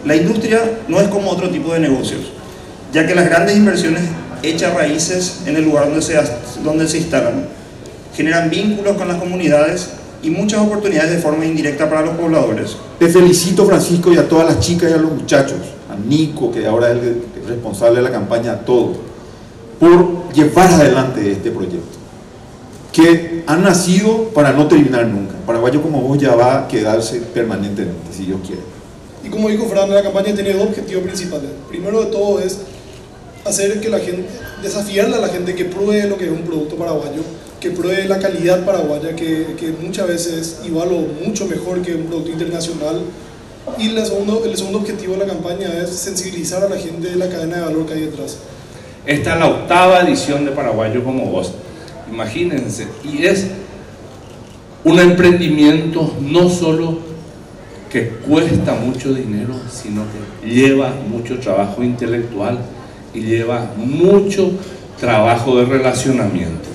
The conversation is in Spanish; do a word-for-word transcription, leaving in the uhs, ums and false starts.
La industria no es como otro tipo de negocios, ya que las grandes inversiones echan raíces en el lugar donde se, donde se instalan, generan vínculos con las comunidades y muchas oportunidades de forma indirecta para los pobladores. Te felicito, Francisco, y a todas las chicas y a los muchachos, a Nico, que ahora es el responsable de la campaña, a todos, por llevar adelante este proyecto, que han nacido para no terminar nunca. Paraguayo como vos ya va a quedarse permanentemente, si Dios quiere. Y como dijo Fran, la campaña tiene dos objetivos principales. Primero de todo es hacer que la gente, desafiarle a la gente que pruebe lo que es un producto paraguayo, que pruebe la calidad paraguaya, que, que muchas veces es igual o mucho mejor que un producto internacional. Y la segundo, el segundo objetivo de la campaña es sensibilizar a la gente de la cadena de valor que hay detrás. Esta es la octava edición de Paraguayo como vos, imagínense, y es un emprendimiento no solo que cuesta mucho dinero, sino que lleva mucho trabajo intelectual y lleva mucho trabajo de relacionamiento.